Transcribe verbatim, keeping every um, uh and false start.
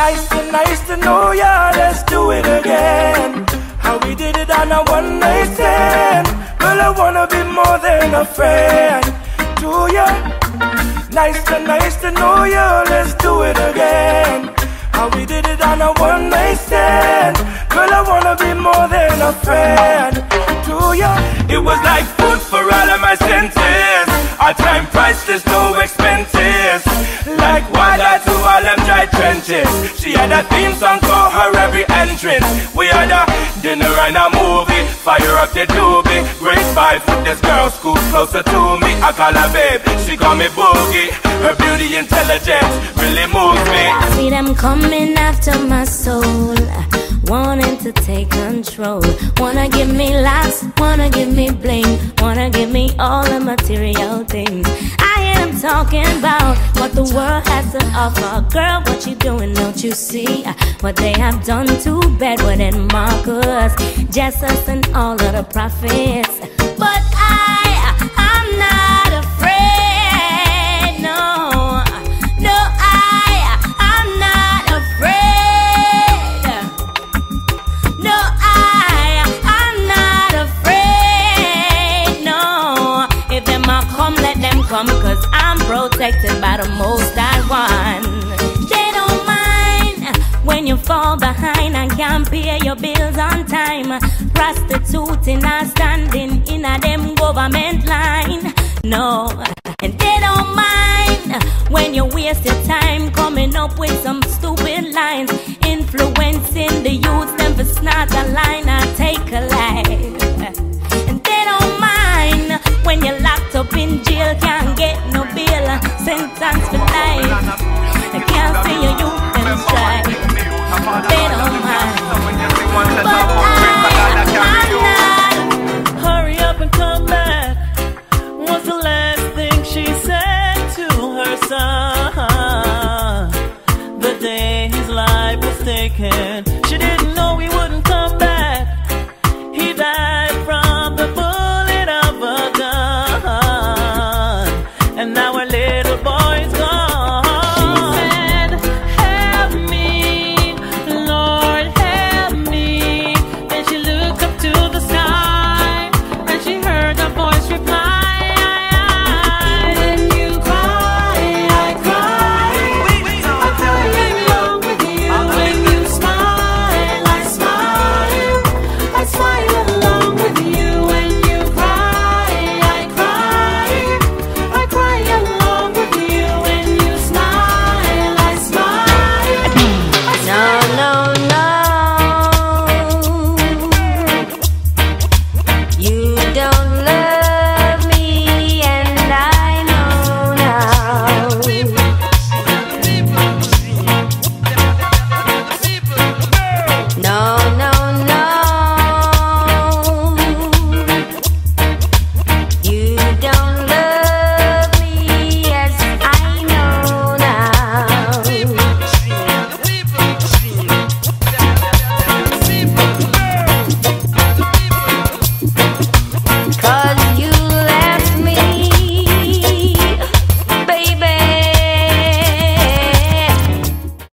Nice to, nice to know ya, let's do it again. How we did it on a one night stand. Girl, I wanna be more than a friend to ya. Nice to, nice to know ya, let's do it again. How we did it on a one night stand. Girl, I wanna be more than a friend to ya. It was like food for all of my senses. Our time priceless, no expenses. Like water to all them dry trenches. She had a theme song for her every entrance. We had a dinner and a movie. Fire up the doobie. Grade five with this girl, school closer to me. I call her babe, she call me Boogie. Her beauty intelligence really moves me. I see them coming after my soul, wanting to take control. Wanna give me laughs, wanna give me bling, wanna give me all the material things. I am talking about what the world has to offer. Girl, what you doing, don't you see what they have done to Bedouin and Marcus, Jesus and all of the prophets? But I, I'm not afraid, no, no, I, I'm not afraid. No, I, I'm not afraid, no. If them a come, let them come, cause I'm protected by the Most High One. They don't mind when you fall behind and can't pay your bills on time. Prostituting and standing in a them government line, no. And they don't mind when you waste your time coming up with some stupid lines, influencing the youth, them for snort a line and take a life. And they don't mind when you're locked up in jail, can't get no bail, sentence for life. I can't see your youth and strive. They don't mind. But I, I'm not. Hurry up and come back. What's the last thing she said to her son? The day his life was taken, she didn't know he wouldn't